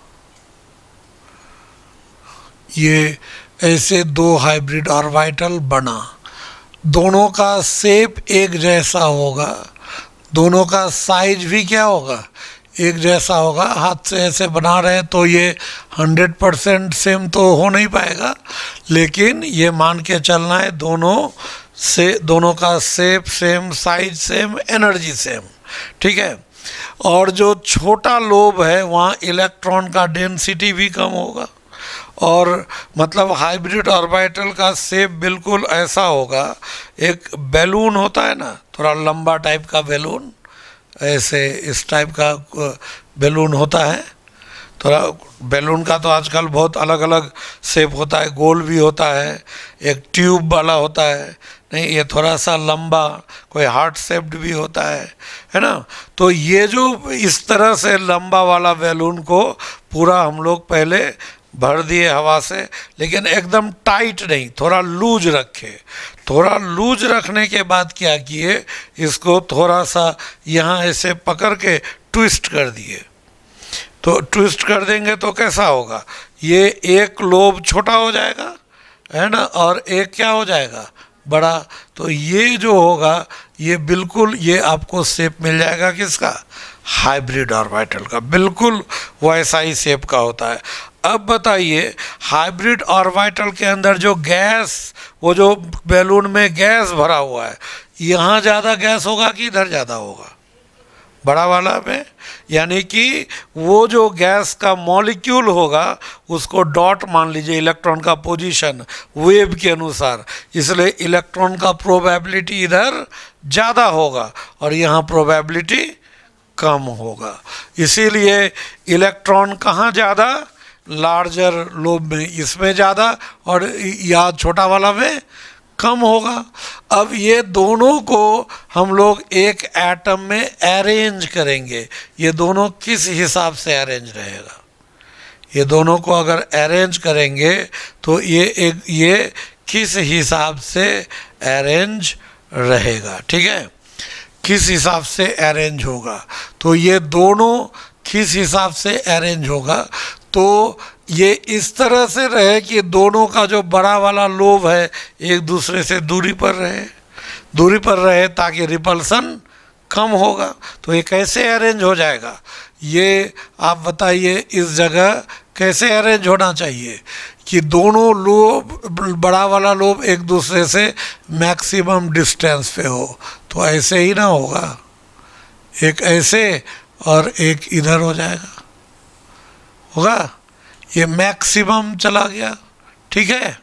ये ऐसे दो हाइब्रिड ऑर्बिटल बना, दोनों का शेप एक जैसा होगा, दोनों का साइज भी क्या होगा? एक जैसा होगा। हाथ से ऐसे बना रहे हैं तो ये हंड्रेड परसेंट सेम तो हो नहीं पाएगा, लेकिन ये मान के चलना है दोनों से दोनों का shape same, size same, energy same, ठीक है। और जो छोटा लोब है वहाँ इलेक्ट्रॉन का डेंसिटी भी कम होगा, और मतलब हाइब्रिड ऑर्बिटल का शेप बिल्कुल ऐसा होगा, एक बैलून होता है ना, थोड़ा लंबा टाइप का बैलून, ऐसे इस टाइप का बैलून होता है। थोड़ा बैलून का तो आजकल बहुत अलग अलग शेप होता है, गोल भी होता है, एक ट्यूब वाला होता है, नहीं ये थोड़ा सा लंबा, कोई हार्ट शेप्ड भी होता है, है ना। तो ये जो इस तरह से लंबा वाला बैलून को पूरा हम लोग पहले भर दिए हवा से, लेकिन एकदम टाइट नहीं, थोड़ा लूज रखे। थोड़ा लूज रखने के बाद क्या किए, इसको थोड़ा सा यहाँ ऐसे पकड़ के ट्विस्ट कर दिए। तो ट्विस्ट कर देंगे तो कैसा होगा? ये एक लोब छोटा हो जाएगा, है ना, और एक क्या हो जाएगा? बड़ा। तो ये जो होगा ये बिल्कुल ये आपको शेप मिल जाएगा किसका? हाइब्रिड ऑर्बिटल का, बिल्कुल वैसा ही शेप का होता है। अब बताइए हाइब्रिड ऑर्बिटल के अंदर जो गैस, वो जो बैलून में गैस भरा हुआ है, यहाँ ज़्यादा गैस होगा कि इधर ज़्यादा होगा? बड़ा वाला में, यानी कि वो जो गैस का मॉलिक्यूल होगा उसको डॉट मान लीजिए, इलेक्ट्रॉन का पोजीशन वेव के अनुसार, इसलिए इलेक्ट्रॉन का प्रोबेबिलिटी इधर ज़्यादा होगा और यहाँ प्रोबेबिलिटी कम होगा। इसीलिए इलेक्ट्रॉन कहाँ ज़्यादा, लार्जर लोब में, इसमें ज़्यादा और या छोटा वाला में कम होगा। अब ये दोनों को हम लोग एक एटम में अरेंज करेंगे। ये दोनों किस हिसाब से अरेंज रहेगा, ये दोनों को अगर अरेंज करेंगे तो ये एक ये किस हिसाब से अरेंज रहेगा, ठीक है, किस हिसाब से अरेंज होगा। तो ये दोनों किस हिसाब से अरेंज होगा, तो ये इस तरह से रहे कि दोनों का जो बड़ा वाला लोब है एक दूसरे से दूरी पर रहे, दूरी पर रहे ताकि रिपल्सन कम होगा। तो ये कैसे अरेंज हो जाएगा, ये आप बताइए इस जगह कैसे अरेंज होना चाहिए कि दोनों लोब, बड़ा वाला लोब एक दूसरे से मैक्सिमम डिस्टेंस पे हो। तो ऐसे ही ना होगा, एक ऐसे और एक इधर हो जाएगा, होगा, ये मैक्सिमम चला गया, ठीक है,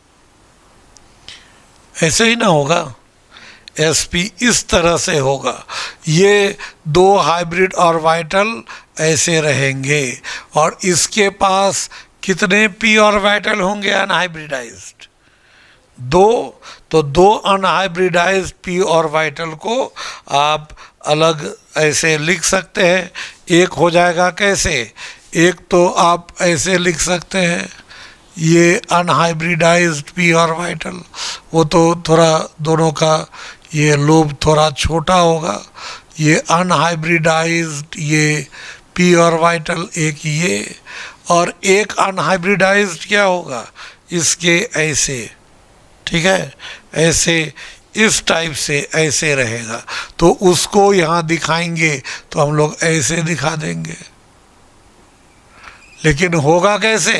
ऐसे ही ना होगा। एसपी इस तरह से होगा, ये दो हाइब्रिड ऑर्बिटल ऐसे रहेंगे और इसके पास कितने पी ऑर्बिटल होंगे अनहाइब्रिडाइज्ड, दो। तो दो अनहाइब्रिडाइज्ड पी ऑर्बिटल को आप अलग ऐसे लिख सकते हैं। एक हो जाएगा कैसे, एक तो आप ऐसे लिख सकते हैं, ये अनहाइब्रिडाइज्ड पी ऑर्बिटल, वो तो थोड़ा दोनों का ये लोब थोड़ा छोटा होगा। ये अनहाइब्रिडाइज्ड ये पी ऑर्बिटल एक ये, और एक अनहाइब्रिडाइज्ड क्या होगा इसके ऐसे, ठीक है, ऐसे इस टाइप से ऐसे रहेगा। तो उसको यहाँ दिखाएंगे तो हम लोग ऐसे दिखा देंगे, लेकिन होगा कैसे,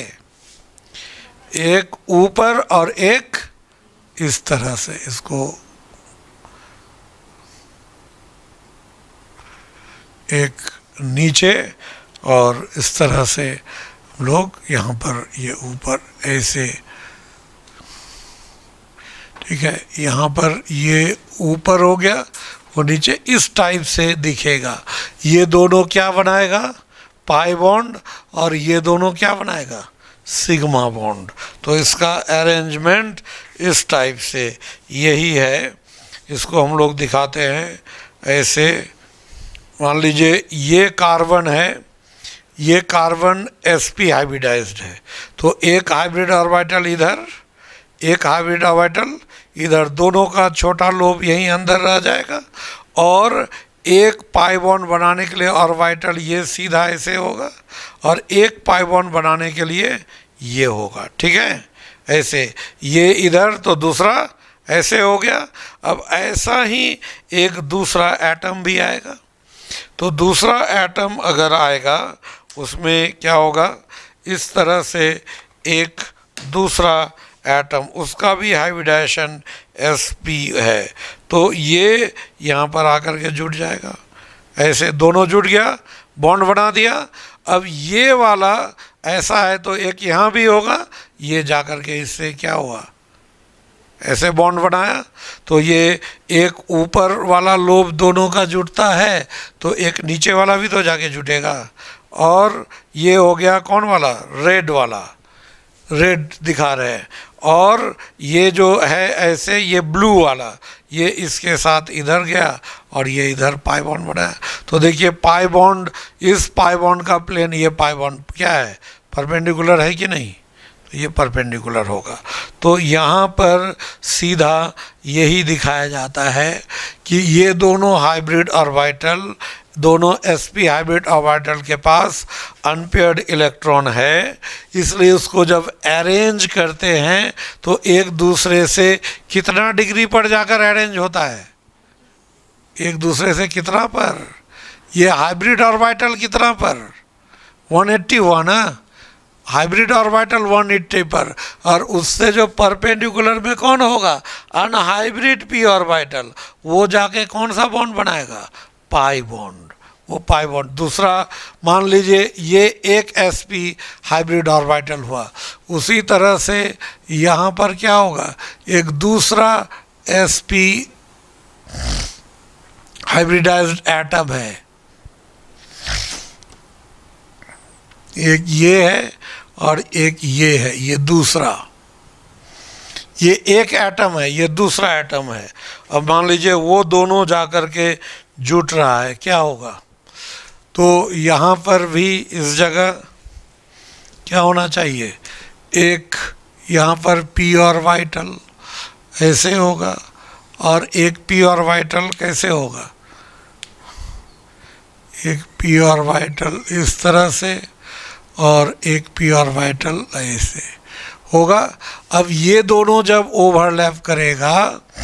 एक ऊपर और एक इस तरह से, इसको एक नीचे और इस तरह से हम लोग यहाँ पर ये ऊपर ऐसे, ठीक है, यहाँ पर ये ऊपर हो गया, वो नीचे इस टाइप से दिखेगा। ये दोनों क्या बनाएगा, पाई बॉन्ड, और ये दोनों क्या बनाएगा, सिग्मा बॉन्ड। तो इसका अरेंजमेंट इस टाइप से यही है। इसको हम लोग दिखाते हैं ऐसे, मान लीजिए ये कार्बन है, ये कार्बन एसपी हाइब्रिडाइज्ड है, तो एक हाइब्रिड ऑर्बिटल इधर, एक हाइब्रिड ऑर्बिटल इधर, दोनों का छोटा लोब यहीं अंदर रह जाएगा, और एक पाई बॉन्ड बनाने के लिए ऑर्बिटल ये सीधा ऐसे होगा, और एक पाई बॉन्ड बनाने के लिए ये होगा, ठीक है, ऐसे, ये इधर तो दूसरा ऐसे हो गया। अब ऐसा ही एक दूसरा एटम भी आएगा, तो दूसरा एटम अगर आएगा उसमें क्या होगा, इस तरह से एक दूसरा एटम, उसका भी हाइब्रिडाइजेशन एसपी है, तो ये यहाँ पर आकर के जुड़ जाएगा, ऐसे दोनों जुड़ गया, बॉन्ड बना दिया। अब ये वाला ऐसा है तो एक यहाँ भी होगा, ये जाकर के इससे क्या हुआ, ऐसे बॉन्ड बनाया, तो ये एक ऊपर वाला लोब दोनों का जुड़ता है तो एक नीचे वाला भी तो जाके जुटेगा, और ये हो गया कौन वाला, रेड वाला, रेड दिखा रहे हैं, और ये जो है ऐसे ये ब्लू वाला, ये इसके साथ इधर गया और ये इधर पाई बॉन्ड बनाया। तो देखिए पाई बॉन्ड, इस पाई बॉन्ड का प्लेन, ये पाई बॉन्ड क्या है, परपेंडिकुलर है कि नहीं, तो ये परपेंडिकुलर होगा। तो यहाँ पर सीधा यही दिखाया जाता है कि ये दोनों हाइब्रिड ऑर्बिटल, दोनों एसपी हाइब्रिड ऑर्बिटल के पास अनपेयर्ड इलेक्ट्रॉन है, इसलिए उसको जब अरेंज करते हैं तो एक दूसरे से कितना डिग्री पर जाकर अरेंज होता है, एक दूसरे से कितना पर, ये हाइब्रिड ऑर्बिटल कितना पर, एक सौ अस्सी हुआ ना, हाइब्रिड ऑर्बिटल एक सौ अस्सी पर, और उससे जो परपेंडिकुलर में कौन होगा, अनहाइब्रिड पी ऑर्बिटल, वो जाके कौन सा बॉन्ड बनाएगा, पाई बॉन्ड, वो पाई बॉन्ड। दूसरा मान लीजिए ये एक एसपी हाइब्रिड ऑर्बिटल हुआ, उसी तरह से यहाँ पर क्या होगा, एक दूसरा एसपी हाइब्रिडाइज्ड एटम है, एक ये है और एक ये है, ये दूसरा, ये एक एटम है, ये दूसरा एटम है। अब मान लीजिए वो दोनों जा कर के जुट रहा है, क्या होगा? तो यहाँ पर भी इस जगह क्या होना चाहिए? एक यहाँ पर पी ऑर्बिटल ऐसे होगा और एक पी ऑर्बिटल कैसे होगा? एक पी ऑर्बिटल इस तरह से और एक पी ऑर्बिटल ऐसे होगा। अब ये दोनों जब ओवरलैप करेगा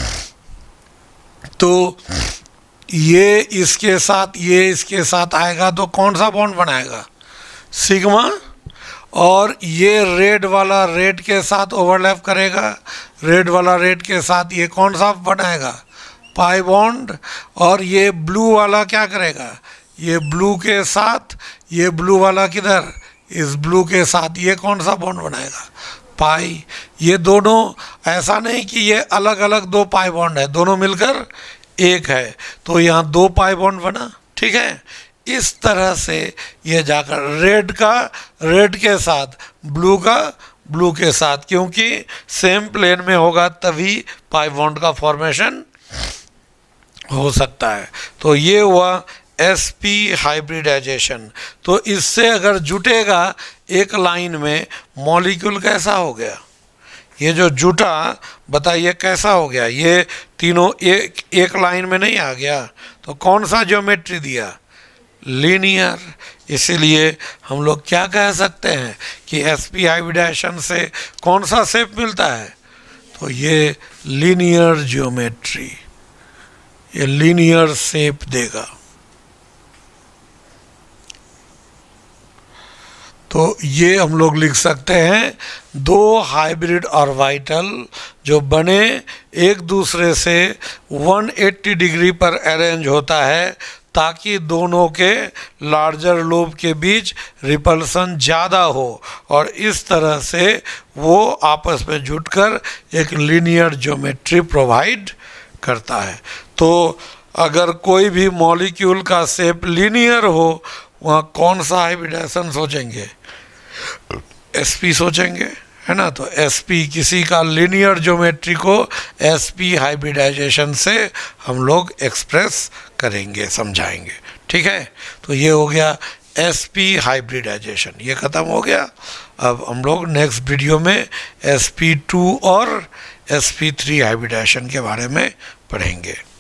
तो ये इसके साथ ये इसके साथ आएगा तो कौन सा बॉन्ड बनाएगा? सिग्मा। और ये रेड वाला रेड के साथ ओवरलैप करेगा, रेड वाला रेड के साथ ये कौन सा बनाएगा? Pi bond. और ये ब्लू वाला क्या करेगा? ये ब्लू के साथ, ये ब्लू वाला किधर? इस ब्लू के साथ ये कौन सा बॉन्ड बनाएगा? पाई। ये दोनों, ऐसा नहीं कि ये अलग अलग दो पाई बॉन्ड है, दोनों मिलकर एक है, तो यहाँ दो पाई बॉन्ड बना, ठीक है। इस तरह से ये जाकर रेड का रेड के साथ, ब्लू का ब्लू के साथ, क्योंकि सेम प्लेन में होगा तभी पाई बॉन्ड का फॉर्मेशन हो सकता है। तो ये हुआ sp हाइब्रिडाइजेशन। तो इससे अगर जुटेगा एक लाइन में, मॉलिक्यूल कैसा हो गया? ये जो जुटा, बताइए कैसा हो गया? ये तीनों एक एक लाइन में नहीं आ गया, तो कौन सा ज्योमेट्री दिया? लीनियर। इसीलिए हम लोग क्या कह सकते हैं कि sp हाइब्रिडाइजेशन से कौन सा शेप मिलता है? तो ये लीनियर ज्योमेट्री, ये लीनियर शेप देगा। तो ये हम लोग लिख सकते हैं, दो हाइब्रिड ऑर्बिटल जो बने एक दूसरे से एक सौ अस्सी डिग्री पर अरेंज होता है ताकि दोनों के लार्जर लोब के बीच रिपल्सन ज़्यादा हो, और इस तरह से वो आपस में जुटकर एक लीनियर ज्योमेट्री प्रोवाइड करता है। तो अगर कोई भी मॉलिक्यूल का शेप लीनियर हो, वहाँ कौन सा हाइब्रिडाइजेशन सोचेंगे? sp सोचेंगे, है ना। तो sp, किसी का लीनियर ज्योमेट्री को sp हाइब्रिडाइजेशन से हम लोग एक्सप्रेस करेंगे, समझाएंगे, ठीक है। तो ये हो गया sp हाइब्रिडाइजेशन, ये ख़त्म हो गया। अब हम लोग नेक्स्ट वीडियो में sp टू और sp थ्री हाइब्रिडाइजेशन के बारे में पढ़ेंगे।